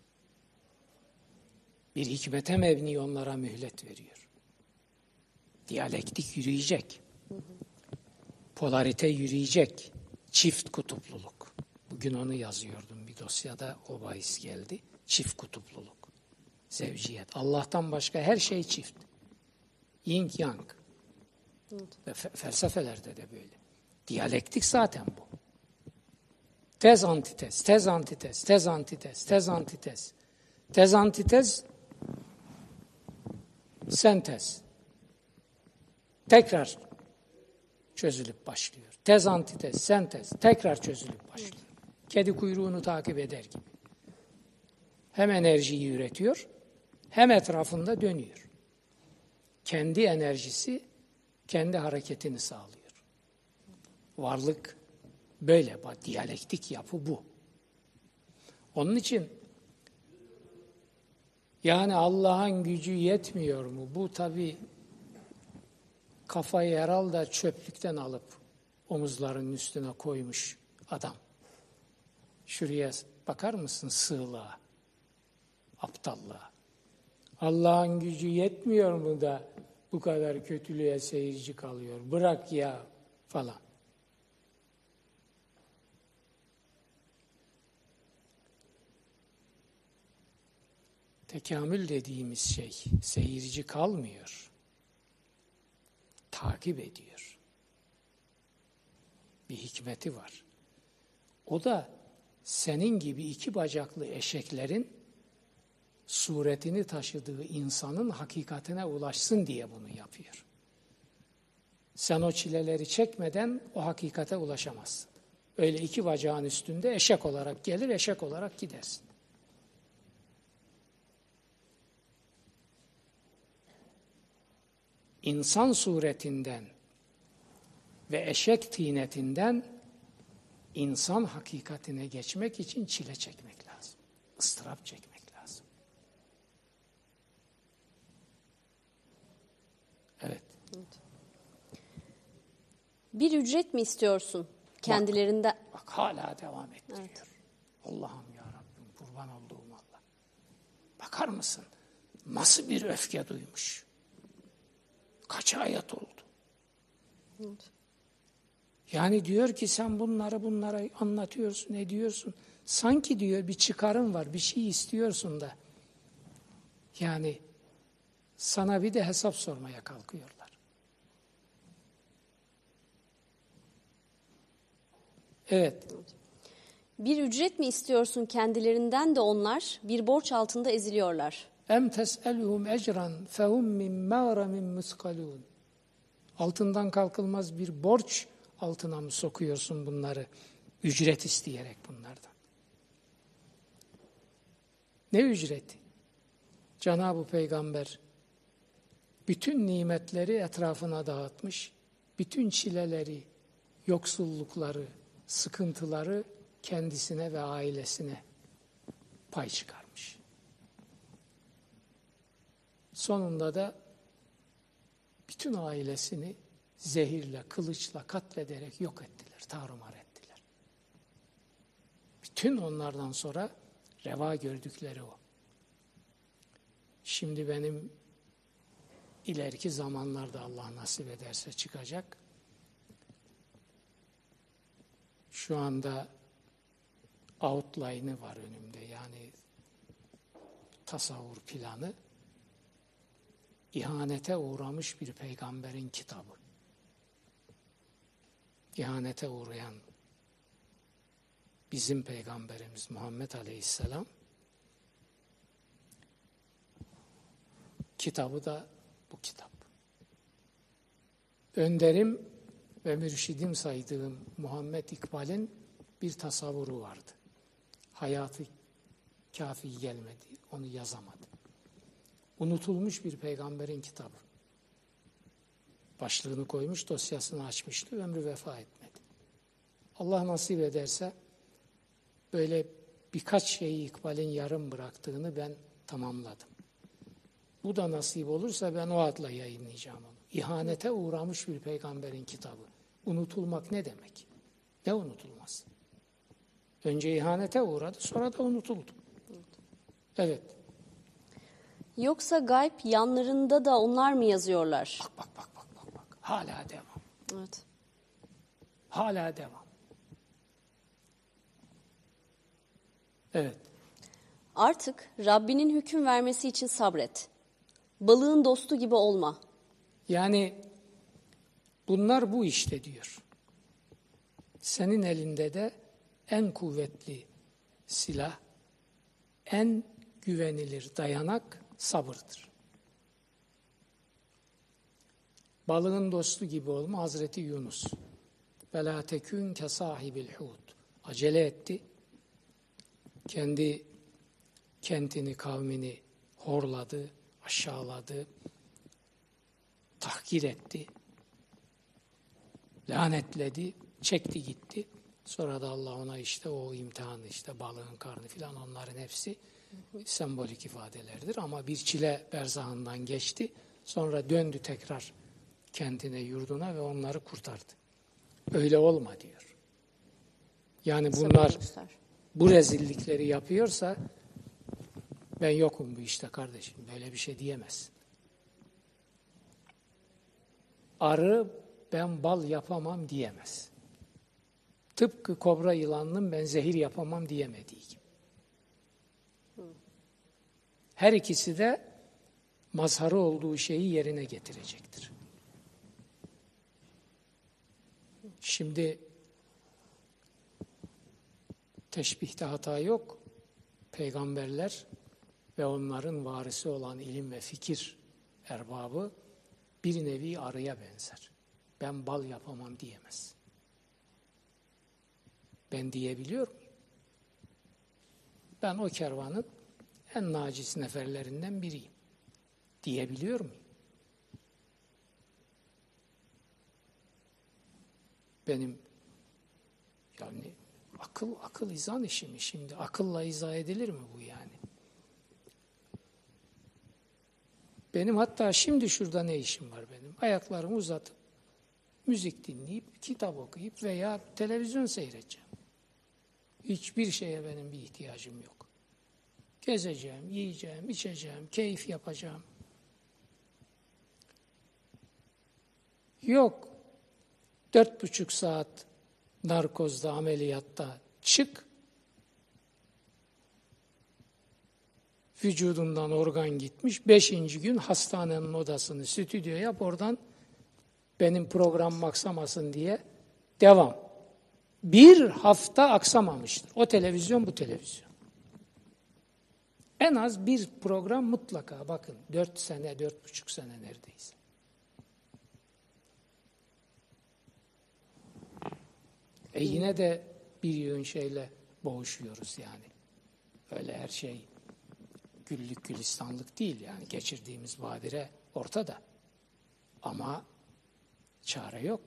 [SPEAKER 2] Bir hikmete mebni onlara mühlet veriyor. Diyalektik yürüyecek. Polarite yürüyecek. Çift kutupluluk. Bugün onu yazıyordum bir dosyada, o bahis geldi. Çift kutupluluk. Zevciyet. Allah'tan başka her şey çift. Yin yang. Evet. Ve fe- felsefelerde de böyle. Diyalektik zaten bu. Tez antitez, tez antitez, tez antitez, tez antitez. Tez antitez, sentez. tekrar çözülüp başlıyor. Tez, antitez, sentez tekrar çözülüp başlıyor. Kedi kuyruğunu takip eder gibi. Hem enerjiyi üretiyor, hem etrafında dönüyor. Kendi enerjisi, kendi hareketini sağlıyor. Varlık böyle, diyalektik yapı bu. Onun için yani Allah'ın gücü yetmiyor mu? Bu tabii kafayı herhalde çöplükten alıp omuzlarının üstüne koymuş adam. Şuraya bakar mısın sığlığa, aptallığa? Allah'ın gücü yetmiyor mu da bu kadar kötülüğe seyirci kalıyor? Bırak ya falan. Tekamül dediğimiz şey seyirci kalmıyor. Takip ediyor. Bir hikmeti var. O da senin gibi iki bacaklı eşeklerin suretini taşıdığı insanın hakikatine ulaşsın diye bunu yapıyor. Sen o çileleri çekmeden o hakikate ulaşamazsın. Öyle iki bacağın üstünde eşek olarak gelir, eşek olarak gidersin. İnsan suretinden ve eşek tinetinden insan hakikatine geçmek için çile çekmek lazım. ıstırap çekmek lazım. Evet.
[SPEAKER 1] Evet. Bir ücret mi istiyorsun kendilerinden?
[SPEAKER 2] Bak, bak hala devam ettiriyor.
[SPEAKER 1] Evet.
[SPEAKER 2] Allah'ım ya Rabbim, kurban olduğum Allah. Bakar mısın? Nasıl bir öfke duymuş? Kaç ayet oldu?
[SPEAKER 1] Evet.
[SPEAKER 2] Yani diyor ki sen bunları bunlara anlatıyorsun, ediyorsun. Sanki diyor bir çıkarın var, bir şey istiyorsun da. Yani sana bir de hesap sormaya kalkıyorlar. Evet.
[SPEAKER 1] Bir ücret mi istiyorsun kendilerinden de onlar bir borç altında eziliyorlar.
[SPEAKER 2] Em tes'eluhum ecran fehum min mağramin muskalun. Altından kalkılmaz bir borç altına mı sokuyorsun bunları? Ücret isteyerek bunlardan. Ne ücreti? Cenab-ı Peygamber bütün nimetleri etrafına dağıtmış, bütün çileleri, yoksullukları, sıkıntıları kendisine ve ailesine pay çıkarmış. Sonunda da bütün ailesini zehirle, kılıçla katlederek yok ettiler, tarumar ettiler. Bütün onlardan sonra reva gördükleri o. Şimdi benim ileriki zamanlarda Allah nasip ederse çıkacak. Şu anda outline'ı var önümde, yani tasavvur planı. İhanete uğramış bir peygamberin kitabı. İhanete uğrayan bizim peygamberimiz Muhammed Aleyhisselam kitabı da bu kitap. Önderim ve mürşidim saydığım Muhammed İkbal'in bir tasavvuru vardı. Hayatı kafi gelmedi, onu yazamadı. Unutulmuş bir peygamberin kitabı. Başlığını koymuş, dosyasını açmıştı, ömrü vefa etmedi. Allah nasip ederse böyle birkaç şeyi İkbal'in yarım bıraktığını ben tamamladım. Bu da nasip olursa ben o adla yayınlayacağım onu. İhanete uğramış bir peygamberin kitabı. Unutulmak ne demek? Ne unutulmaz? Önce ihanete uğradı, sonra da unutuldu. Evet.
[SPEAKER 1] Yoksa gayb yanlarında da onlar mı yazıyorlar?
[SPEAKER 2] Bak bak bak bak bak bak. Hala devam.
[SPEAKER 1] Evet.
[SPEAKER 2] Hala devam. Evet.
[SPEAKER 1] Artık Rabbinin hüküm vermesi için sabret. Balığın dostu gibi olma.
[SPEAKER 2] Yani bunlar bu işte diyor. Senin elinde de en kuvvetli silah, en güvenilir dayanak sabırdır. Balığın dostu gibi olma Hazreti Yunus. Ve la tekün ke sahibil hut. Acele etti. Kendi kentini, kavmini horladı, aşağıladı, tahkir etti, lanetledi, çekti gitti. Sonra da Allah ona işte o imtihanı, işte balığın karnı filan, onların hepsi sembolik ifadelerdir. Ama bir çile berzahından geçti. Sonra döndü tekrar kentine, yurduna ve onları kurtardı. Öyle olma diyor. Yani bunlar bu rezillikleri yapıyorsa ben yokum bu işte kardeşim. Böyle bir şey diyemezsin. Arı ben bal yapamam diyemez. Tıpkı kobra yılanının ben zehir yapamam diyemediği gibi. Her ikisi de mazharı olduğu şeyi yerine getirecektir. Şimdi teşbihte hata yok. Peygamberler ve onların varisi olan ilim ve fikir erbabı bir nevi arıya benzer. Ben bal yapamam diyemez. Ben diyebiliyor muyum? Ben o kervanın en nacis neferlerinden biriyim. Diyebiliyor muyum? Benim yani akıl akıl izan işi mi şimdi? Akılla izah edilir mi bu yani? Benim hatta şimdi şurada ne işim var benim? Ayaklarımı uzatıp müzik dinleyip, kitap okuyup veya televizyon seyredeceğim. Hiçbir şeye benim bir ihtiyacım yok. Gezeceğim, yiyeceğim, içeceğim, keyif yapacağım. Yok. Dört buçuk saat narkozda, ameliyatta çık. Vücudundan organ gitmiş. Beşinci gün hastanenin odasını stüdyo yap, oradan benim program aksamasın diye devam. Bir hafta aksamamıştır. O televizyon, bu televizyon. En az bir program mutlaka, bakın dört sene, dört buçuk sene neredeyse. E yine de bir yığın şeyle boğuşuyoruz yani. Öyle her şey güllük gülistanlık değil yani. Geçirdiğimiz badire ortada. Ama çare yok.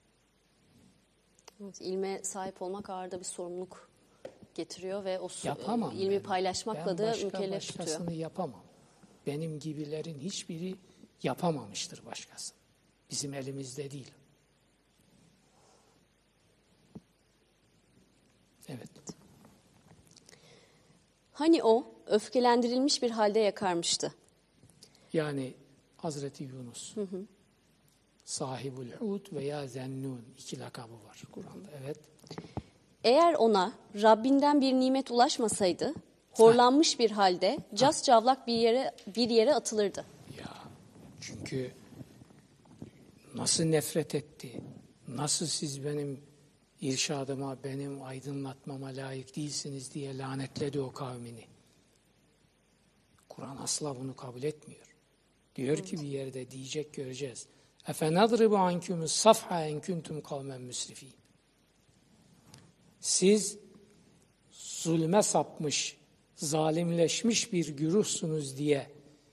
[SPEAKER 1] Evet, ilme sahip olmak ağırda bir sorumluluk getiriyor ve o
[SPEAKER 2] yapamam
[SPEAKER 1] ilmi
[SPEAKER 2] ben.
[SPEAKER 1] paylaşmakla
[SPEAKER 2] ben
[SPEAKER 1] da
[SPEAKER 2] başka,
[SPEAKER 1] mükellef tutuyor.
[SPEAKER 2] Başkasını yapamam. Benim gibilerin hiçbiri yapamamıştır başkası. Bizim elimizde değil. Evet.
[SPEAKER 1] Hani o öfkelendirilmiş bir halde yakarmıştı.
[SPEAKER 2] Yani Hazreti Yunus. Hı hı. Sahibul Hud veya Zennun iki lakabı var Kur'an'da. Evet.
[SPEAKER 1] Eğer ona Rabbinden bir nimet ulaşmasaydı, horlanmış ha. bir halde cas cavlak bir yere bir yere atılırdı.
[SPEAKER 2] Ya çünkü nasıl nefret etti? Nasıl siz benim irşadıma, benim aydınlatmama layık değilsiniz diye lanetledi o kavmini. Kur'an asla bunu kabul etmiyor. Diyor ki bir yerde, diyecek, göreceğiz. اَفَنَضْرِبُ عَنْكُمُ الصَّفْحَ اَنْ كُنْتُمْ قَوْمًا مُسْرِف۪ينَ. Siz zulme sapmış, zalimleşmiş bir güruhsunuz diye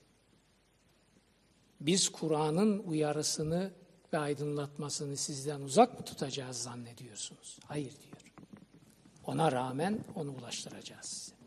[SPEAKER 2] biz Kur'an'ın uyarısını ve aydınlatmasını sizden uzak mı tutacağız zannediyorsunuz? Hayır diyor. Ona rağmen onu ulaştıracağız size.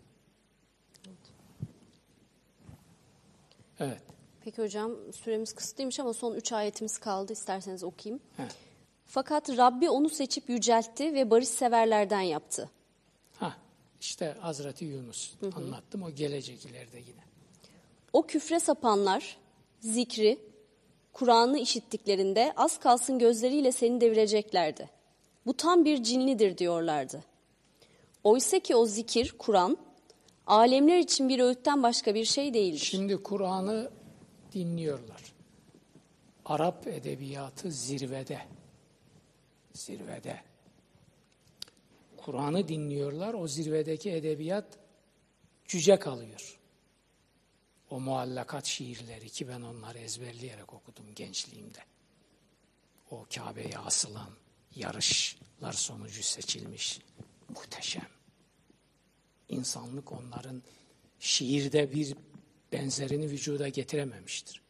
[SPEAKER 2] Evet.
[SPEAKER 1] Peki hocam, süremiz kısıtlıymış ama son üç ayetimiz kaldı. İsterseniz okuyayım.
[SPEAKER 2] Evet.
[SPEAKER 1] Fakat Rabbi onu seçip yüceltti ve barışseverlerden yaptı.
[SPEAKER 2] Ha, işte Hazreti Yunus hı hı. anlattım, o gelecek ileride yine.
[SPEAKER 1] O küfre sapanlar zikri, Kur'an'ı işittiklerinde az kalsın gözleriyle seni devireceklerdi. Bu tam bir cinlidir diyorlardı. Oysa ki o zikir, Kur'an, alemler için bir öğütten başka bir şey değildir.
[SPEAKER 2] Şimdi Kur'an'ı dinliyorlar. Arap edebiyatı zirvede. Zirvede. Kur'an'ı dinliyorlar, o zirvedeki edebiyat cüce kalıyor. O muallakat şiirleri ki ben onları ezberleyerek okudum gençliğimde. o Kabe'ye asılan yarışlar sonucu seçilmiş. Muhteşem. İnsanlık onların şiirde bir benzerini vücuda getirememiştir.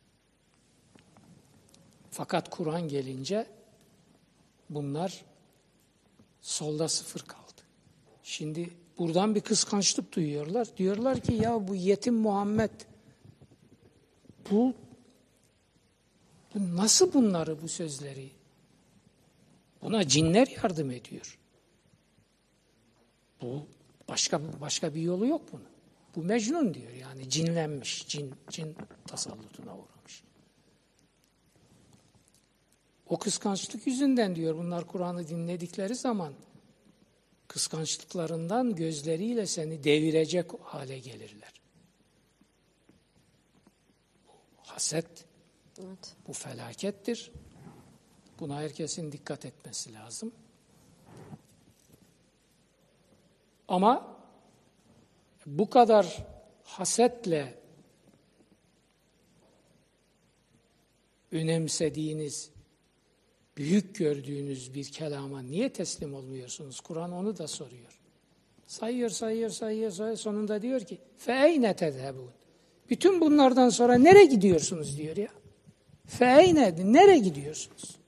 [SPEAKER 2] Fakat Kur'an gelince bunlar solda sıfır kaldı. Şimdi buradan bir kıskançlık duyuyorlar. Diyorlar ki ya bu yetim Muhammed bu, bu nasıl bunları bu sözleri? Buna cinler yardım ediyor. Bu başka başka bir yolu yok bunun. Bu Mecnun diyor yani cinlenmiş, cin cin tasallutuna uğramış. O kıskançlık yüzünden diyor bunlar Kur'an'ı dinledikleri zaman kıskançlıklarından gözleriyle seni devirecek hale gelirler. Bu haset,
[SPEAKER 1] Evet.
[SPEAKER 2] bu felakettir. Buna herkesin dikkat etmesi lazım. Ama bu kadar hasetle önemsediğiniz, büyük gördüğünüz bir kelama niye teslim olmuyorsunuz? Kur'an onu da soruyor. Sayıyor, sayıyor, sayıyor, sayıyor. Sonunda diyor ki فَاَيْنَ تَذْهَبُونَ Bütün bunlardan sonra nereye gidiyorsunuz diyor ya. فَاَيْنَ Nereye gidiyorsunuz?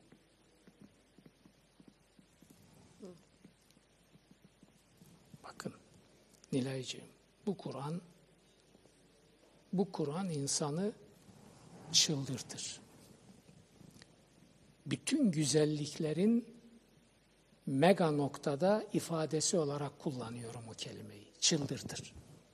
[SPEAKER 2] Bakın Nilaycığım, bu Kur'an bu Kur'an insanı çıldırtır. Bütün güzelliklerin mega noktada ifadesi olarak kullanıyorum o kelimeyi. Çıldırtır.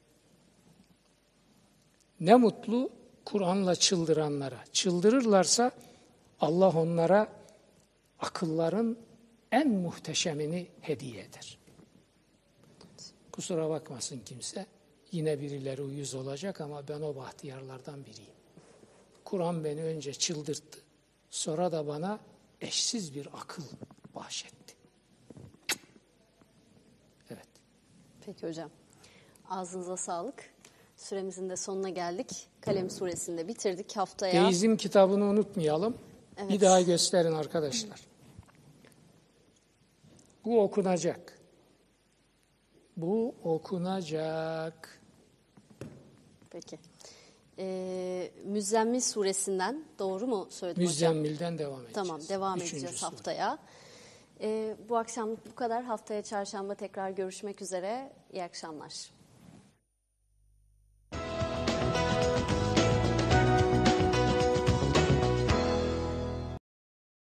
[SPEAKER 2] Ne mutlu Kur'an'la çıldıranlara. Çıldırırlarsa Allah onlara akılların en muhteşemini hediye eder. Kusura bakmasın kimse. Yine birileri uyuz olacak ama ben o bahtiyarlardan biriyim. Kur'an beni önce çıldırttı. Sonra da bana eşsiz bir akıl bahşetti. Evet.
[SPEAKER 1] Peki hocam. Ağzınıza sağlık. Süremizin de sonuna geldik. Kalem suresini de bitirdik haftaya.
[SPEAKER 2] Deizm kitabını unutmayalım.
[SPEAKER 1] Evet.
[SPEAKER 2] Bir daha gösterin arkadaşlar. Bu okunacak. Bu okunacak.
[SPEAKER 1] Peki. Ee, Müzzemmil suresinden doğru mu söyledim hocam?
[SPEAKER 2] Müzzemmil'den devam edeceğiz.
[SPEAKER 1] Tamam, devam
[SPEAKER 2] Üçüncü
[SPEAKER 1] edeceğiz
[SPEAKER 2] sure.
[SPEAKER 1] haftaya. Ee, bu akşamlık bu kadar. Haftaya çarşamba tekrar görüşmek üzere. İyi akşamlar.